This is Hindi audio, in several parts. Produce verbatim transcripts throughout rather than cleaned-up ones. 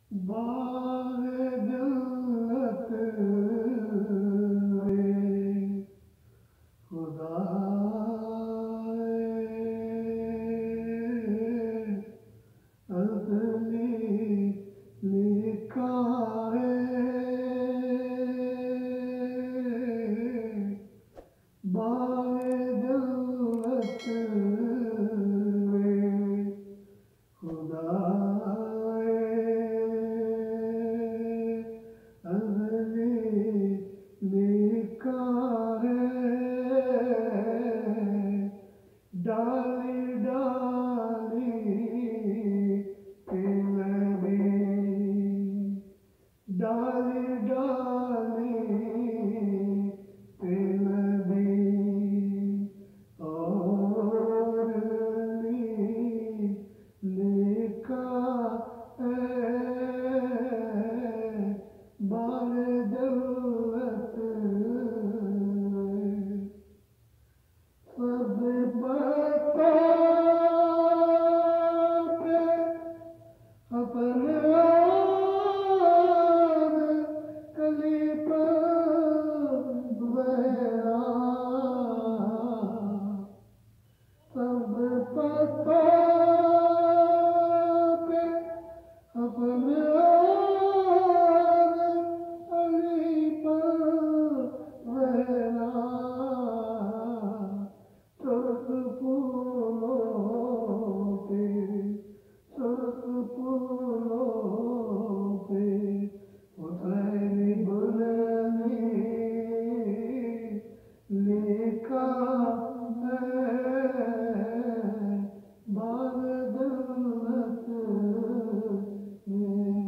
बाग़े जन्नत में खुदाए अज़ली लिखा है बाग़े जन्नत में खुदाए अज़ली लिखा है डाली डाली के नबी डाली डाली के नबी और लिखा है बाग़े जन्नत में सब पत्तों पे अपने और कली पर ज़हरा सब पत्तों पे अपने और कली पर ज़हरा सुर्ख फूलों पे सुर्ख फूलों पे हुसैनी बुलंदी लिखा है बाग़े जन्नत में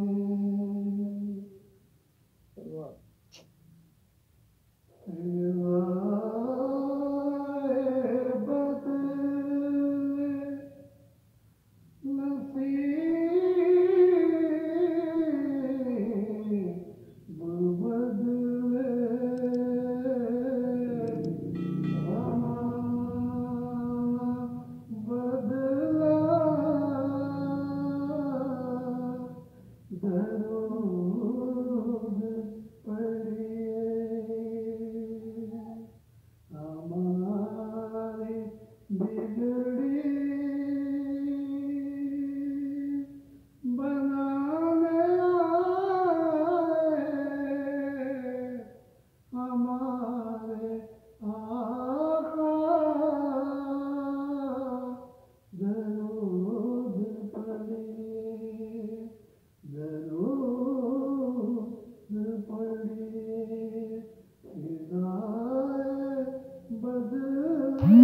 दरूद पढ़िए हमारी बिगड़ी बनाने आए हमारे आका दरूद पढ़िए दरूद पढ़िए हिदायत बदले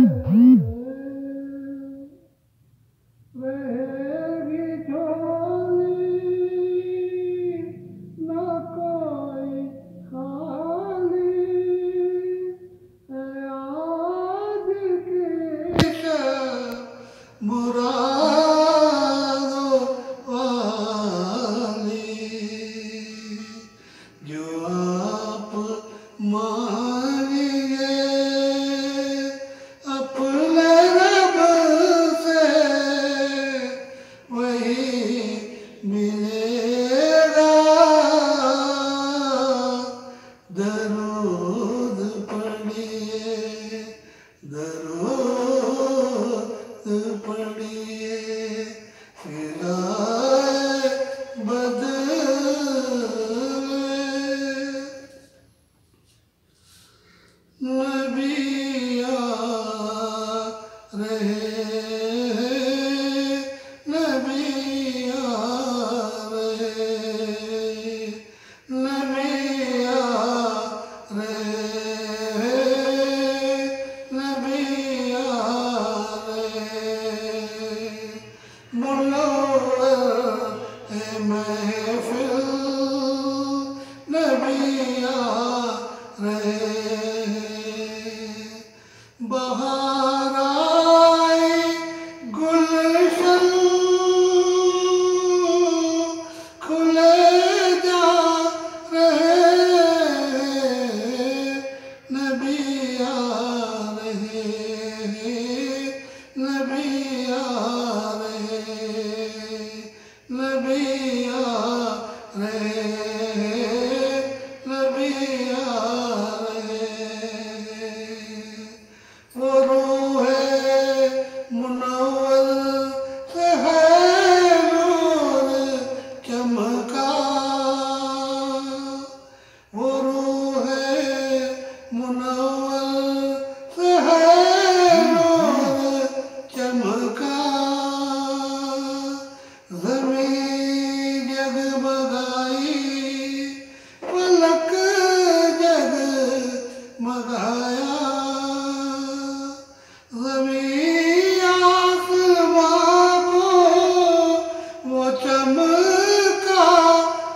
रहेगी झोली न कोई खाली है आज की मुरादों वाली जो आप मांगेंगे अपने रब से वही मिलेगा दरूद पढ़िए दरूद पढ़िए हिदायत बदले नबी आ रहे नबी आ रहे नबी आ रहे नबी आ रहे मुनव्वर है महफिल नबी आ रहे बहार आई गुलशन खुले जा रहे नबी आ रहे नबी आ रहे नबी आ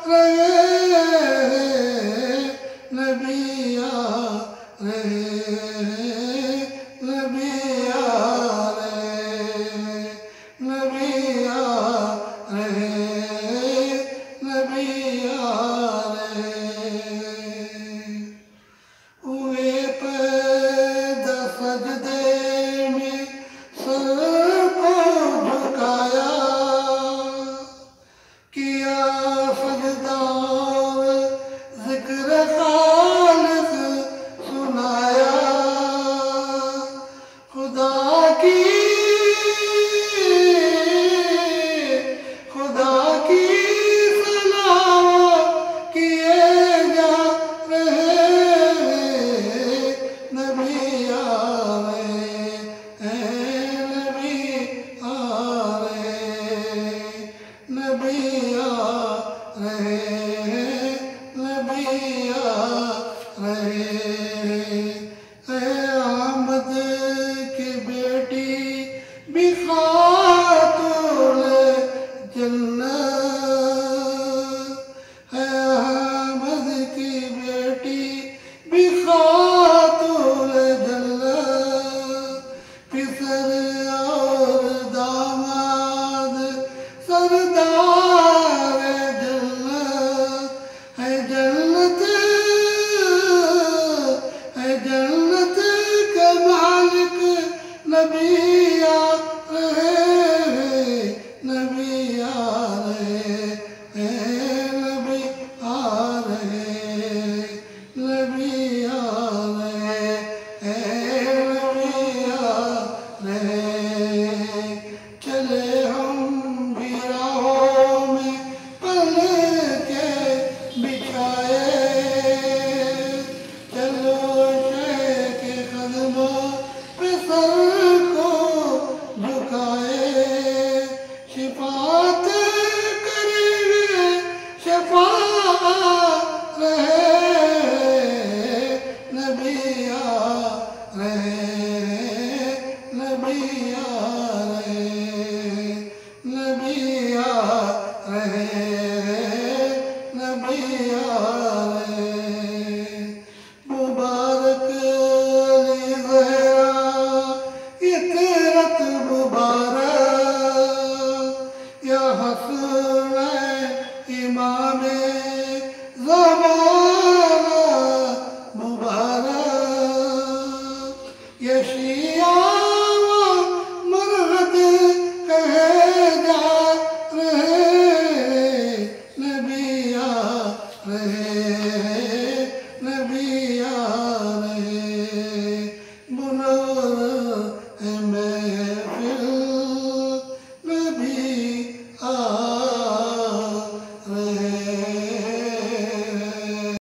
रहे नबी आ रहे नबी आ रहे नबी आ रहे नबी आ रहे हुए पैदा सजदे में सर को झुकाया किया